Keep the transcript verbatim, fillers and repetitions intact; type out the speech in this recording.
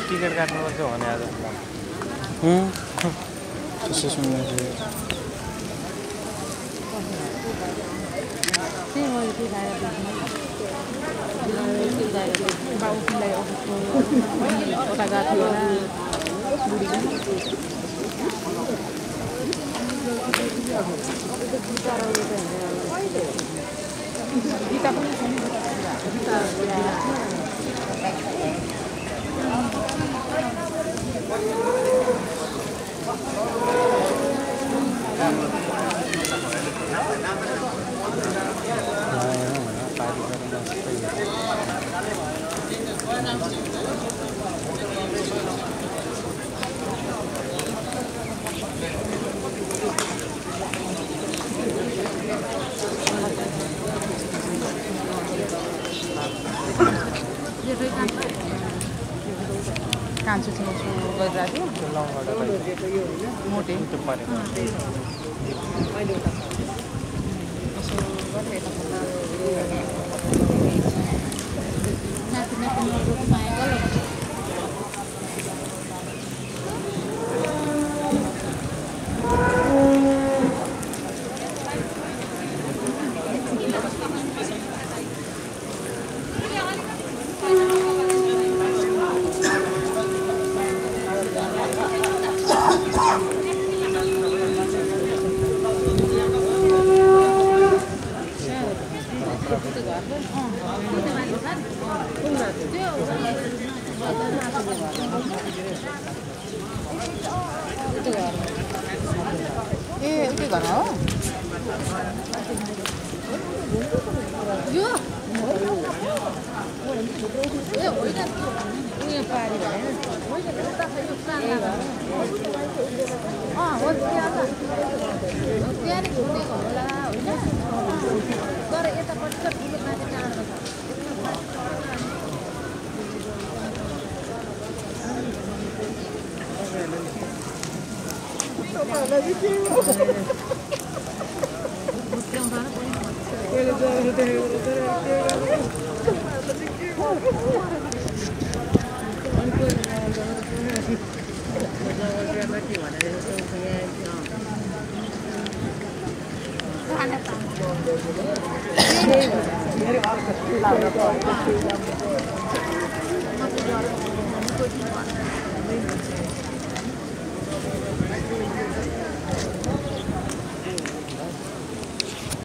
ticket काट्नुपर्छ भने आज हुँ त्यसै सुन्नु थियो त्यही मैले त्यो दाइरा देख्नु त्यो दाइरा बाबुलाई अफिसको कता गएको थियो होला बुढीको गीता पनि छ नि गीता कान्छो छिमेकी गरिरहेको थियो मोटे यसो ए उतै घर हो यो ए होइन उयो पारी भने अँ हो त्यहाँ त्यहाँ नि घुमेको होला होइन तर यतापट्टि त ठुलो माथि टाढो